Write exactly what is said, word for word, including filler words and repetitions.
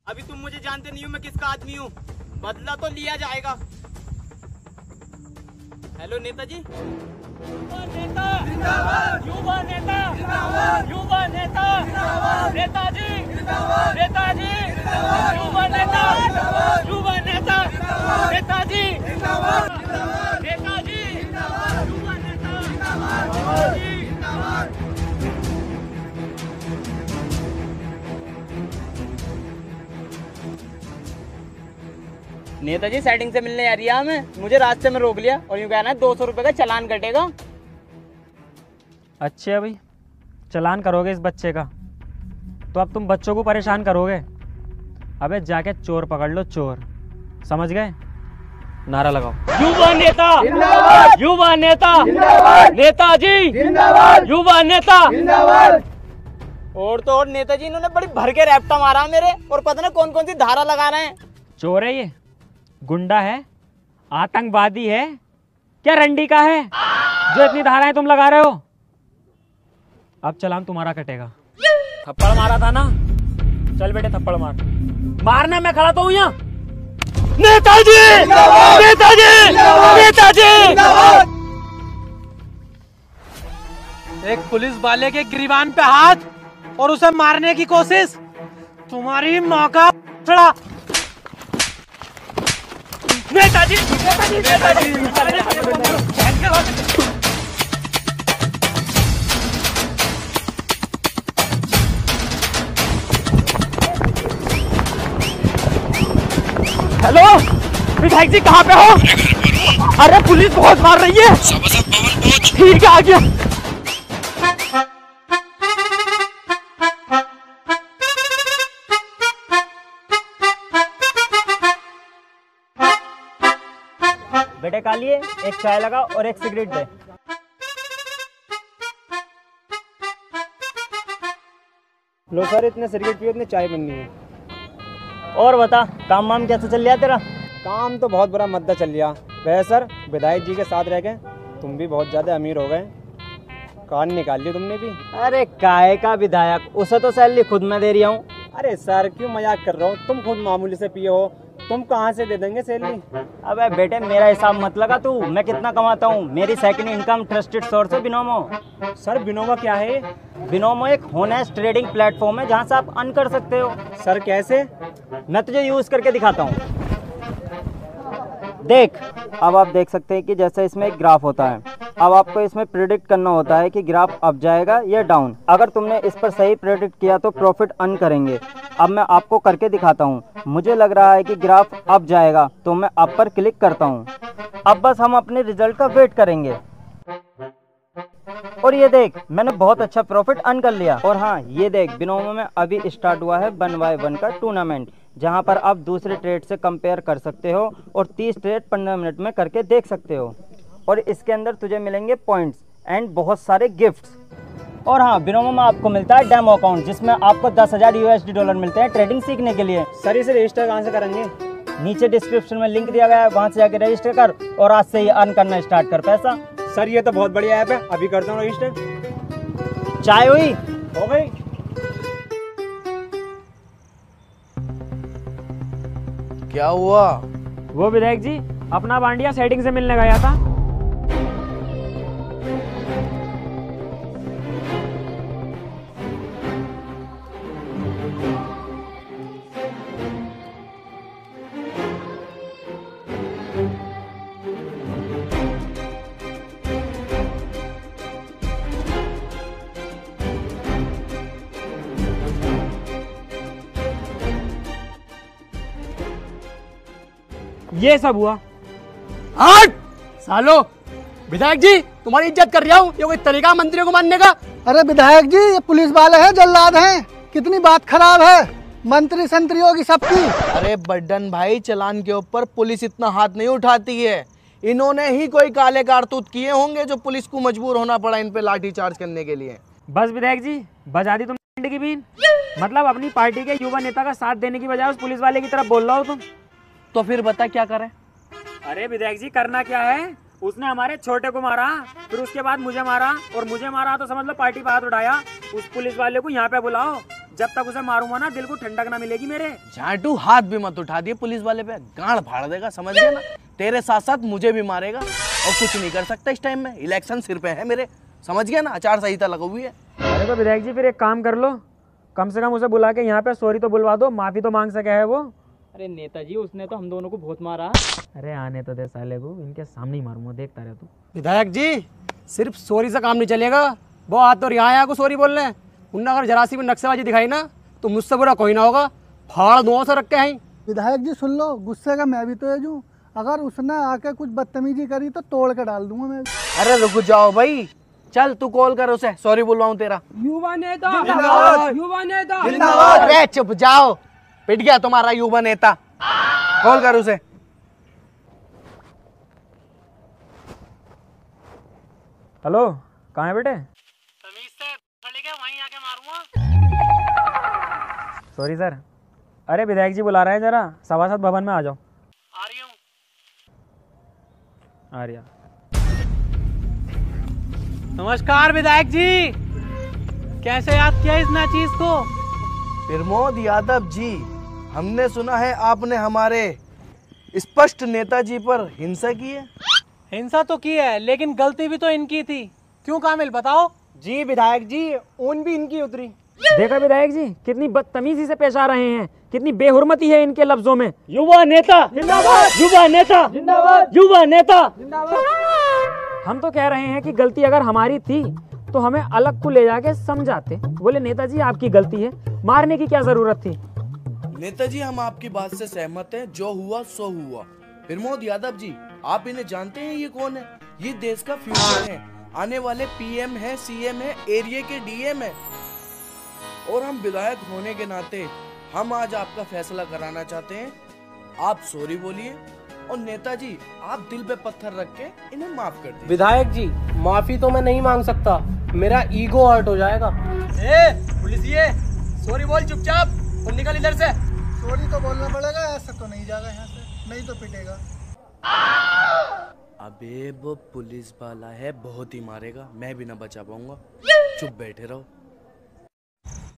अभी तुम मुझे जानते नहीं हो मैं किसका आदमी हूँ, बदला तो लिया जाएगा। हेलो नेताजी। नेता जिंदाबाद, युवा नेता जिंदाबाद, युवा नेता जिंदाबाद, नेताजी जिंदाबाद, नेताजी जिंदाबाद, युवा नेता जिंदाबाद, युवा नेता जिंदाबाद, नेताजी जिंदाबाद, नेताजी जिंदाबाद, युवा नेता जिंदाबाद, जिंदाबाद। नेताजी सेटिंग से मिलने आ रही है हमें, मुझे रास्ते में रोक लिया और यूँ कहना है दो सौ रुपये का चालान कटेगा। अच्छा भाई, चालान करोगे इस बच्चे का तो अब तुम बच्चों को परेशान करोगे। अबे जाके चोर पकड़ लो, चोर, समझ गए? नारा लगाओ। युवा नेता जिंदाबाद, युवा नेता जिंदाबाद, नेताजी जिंदाबाद, युवा नेता जिंदाबाद। और तो और नेताजी इन्होंने बड़ी भर के रैप्टा मारा मेरे, और पता नहीं कौन कौन सी धारा लगा रहे हैं। चोर है ये, गुंडा है, आतंकवादी है, क्या रंडी का है जो इतनी धाराएं तुम लगा रहे हो? अब चालान तुम्हारा कटेगा। थप्पड़ मारा था ना, चल बेटे थप्पड़ मार। मारना, मैं खड़ा तो हूं यहाँ। नेताजी नेताजी नेताजी। एक पुलिस वाले के गिरबान पे हाथ और उसे मारने की कोशिश, तुम्हारी माँ का छड़ा। नेताजी नेताजी नेताजी। हेलो विधायक जी, कहाँ पे हो? अरे पुलिस बहुत मार रही है। ठीक है, आ गया। बेटे कालिए, एक चाय लगा और एक सिगरेट दे। लो सर, इतने सिगरेट पियो, इतने चाय बननी है। और बता, काम वाम कैसे चल रहा है तेरा? काम तो बहुत बुरा मद्दा चल रहा। वह सर, विधायक जी के साथ रह के तुम भी बहुत ज्यादा अमीर हो गए, कान निकाल लिया तुमने भी। अरे काहे का विधायक, उसे तो सैलरी खुद मैं दे रही हूँ। अरे सर क्यों मजाक कर रहे हो, तुम खुद मामूली से पिए हो, तुम कहाँ से दे देंगे सैलरी? अबे बेटे मेरा हिसाब मत लगा तू, मैं कितना कमाता हूँ। मेरी सेकंड इनकम ट्रस्टेड सोर्स है बिनोमो। सर बिनोमो क्या है? बिनोमो एक होनेस्ट ट्रेडिंग प्लेटफॉर्म है जहाँ से आप अर्न कर सकते हो। सर कैसे? मैं तुझे यूज करके दिखाता हूँ, देख। अब आप देख सकते हैं कि जैसे इसमें एक ग्राफ होता है, अब आपको इसमें प्रेडिक्ट करना होता है कि ग्राफ अप जाएगा या डाउन। अगर तुमने इस पर सही प्रेडिक्ट किया तो प्रॉफिट अर्न करेंगे। अब मैं आपको करके दिखाता हूँ। मुझे लग रहा है कि ग्राफ अप जाएगा तो मैं अप पर क्लिक करता हूँ। अब बस हम अपने रिजल्ट का वेट करेंगे। और ये देख, मैंने बहुत अच्छा प्रॉफिट अर्न कर लिया। और हाँ ये देख, बिनोमो में अभी स्टार्ट हुआ है वन बाय वन का टूर्नामेंट, जहाँ पर आप दूसरे ट्रेड से कंपेयर कर सकते हो और तीस ट्रेड पंद्रह मिनट में करके देख सकते हो। और इसके अंदर तुझे मिलेंगे पॉइंट्स एंड बहुत सारे गिफ्ट्स। और हाँ, बिनोमो में आपको मिलता है डेमो अकाउंट, जिसमें आपको दस हजार यूएसडी डॉलर मिलते हैं ट्रेडिंग सीखने के लिए। सर इसे रजिस्टर कहाँ से करेंगे? नीचे डिस्क्रिप्शन में लिंक दिया गया है, वहाँ से जाके रजिस्टर कर और आज से ही अर्न करना स्टार्ट कर पैसा। सर ये तो बहुत बढ़िया ऐप है, अभी करता हूँ रजिस्टर। चाय हुई? हो गई। क्या हुआ? वो विधायक जी अपना बांडिया सेटिंग से मिलने गया था। ये सब हुआ। हट सालो, विधायक जी तुम्हारी इज्जत कर रहा हूँ, ये कोई तरीका मंत्री को मानने का? अरे विधायक जी, ये पुलिस वाले हैं, जल्लाद हैं, कितनी बात खराब है मंत्री संतरियों की सबकी। अरे बड्डन भाई, चालान के ऊपर पुलिस इतना हाथ नहीं उठाती है। इन्होंने ही कोई काले कारतूत किए होंगे जो पुलिस को मजबूर होना पड़ा इन पे लाठी चार्ज करने के लिए। बस विधायक जी, बजा दी तुमने की बीन। मतलब अपनी पार्टी के युवा नेता का साथ देने की बजाय उस पुलिस वाले की तरफ बोल रहा हो तुम। तो फिर बता क्या करें? अरे विधायक जी, करना क्या है, उसने हमारे छोटे को मारा, फिर उसके बाद मुझे मारा, और मुझे मारा तो समझ लो पार्टी पे हाथ उठाया। उस पुलिस वाले को यहाँ पे बुलाओ जब तक उसे मारूंगा ना दिल को ठंडक ना मिलेगी मेरे। झाटू हाथ भी मत उठा दिए पुलिस वाले पे, गांड फाड़ देगा, समझ गया ना। तेरे साथ साथ मुझे भी मारेगा और कुछ नहीं कर सकता इस टाइम में, इलेक्शन सिर पे है मेरे, समझ गया ना, आचार संहिता लगी हुई है। अरे तो विधायक जी फिर एक काम कर लो, कम से कम उसे बुला के यहाँ पे सॉरी तो बुलवा दो, माफी तो मांग सके है वो। अरे नेताजी उसने तो हम दोनों को बहुत मारा। अरे आने तो दे साले को, इनके सामने ही मारूंगा, देखता रहे तू। विधायक जी सिर्फ सॉरी से काम नहीं चलेगा, वो आज तो यहाँ आया को सॉरी बोलने, उन्हें अगर जरा सी भी नक्शेबाजी दिखाई ना तो मुझसे बुरा कोई ना होगा, फाड़ दो से रख के आई। विधायक जी सुन लो, गुस्से का मैं भी तो है जो, अगर उसने आके कुछ बदतमीजी करी तो तोड़ के डाल दूंगा मैं। अरे रुक जाओ भाई, चल तू कॉल कर उसे, सॉरी बुलवाऊं तेरा। युवा नेता, युवा नेता, अरे चुप जाओ, पिट गया तुम्हारा युवा नेता, कॉल कर उसे। हेलो, कहाँ है बेटे? Sorry sir. अरे विधायक जी बुला रहे हैं, जरा सभासद भवन में आ जाओ। आ रही हूँ। आ रही। नमस्कार विधायक जी, कैसे याद किया इस नाचीज को? प्रमोद यादव जी, हमने सुना है आपने हमारे स्पष्ट नेताजी पर हिंसा की है। हिंसा तो की है, लेकिन गलती भी तो इनकी थी, क्यों कामिल बताओ? जी विधायक जी, ऊन भी इनकी उतरी। देखा विधायक जी कितनी बदतमीजी से पेश आ रहे हैं, कितनी बेहुरमती है इनके लफ्जों में। युवा नेता जिंदाबाद, युवा नेता जिंदाबाद, युवा नेता जिंदाबाद। हम तो कह रहे हैं कि गलती अगर हमारी थी तो हमें अलग को ले जाके समझाते। बोले नेताजी आपकी गलती है, मारने की क्या जरूरत थी? नेताजी हम आपकी बात से सहमत हैं, जो हुआ सो हुआ। प्रमोद यादव जी, आप इन्हें जानते हैं ये कौन है? ये देश का फ्यूचर है, आने वाले पीएम है, सीएम है, एरिया के डीएम है। और हम विधायक होने के नाते हम आज आपका फैसला कराना चाहते हैं। आप सॉरी बोलिए और नेताजी आप दिल पे पत्थर रख के इन्हें माफ कर दीजिए। विधायक जी माफी तो मैं नहीं मांग सकता, मेरा ईगो हर्ट हो जाएगा। ए पुलिसिए, सॉरी बोल चुपचाप और निकल इधर से। सॉरी तो बोलना पड़ेगा, ऐसे तो नहीं जाएगा यहाँ से, नहीं तो पिटेगा। अबे वो पुलिस वाला है, बहुत ही मारेगा, मैं भी ना बचा पाऊंगा, चुप बैठे रहो।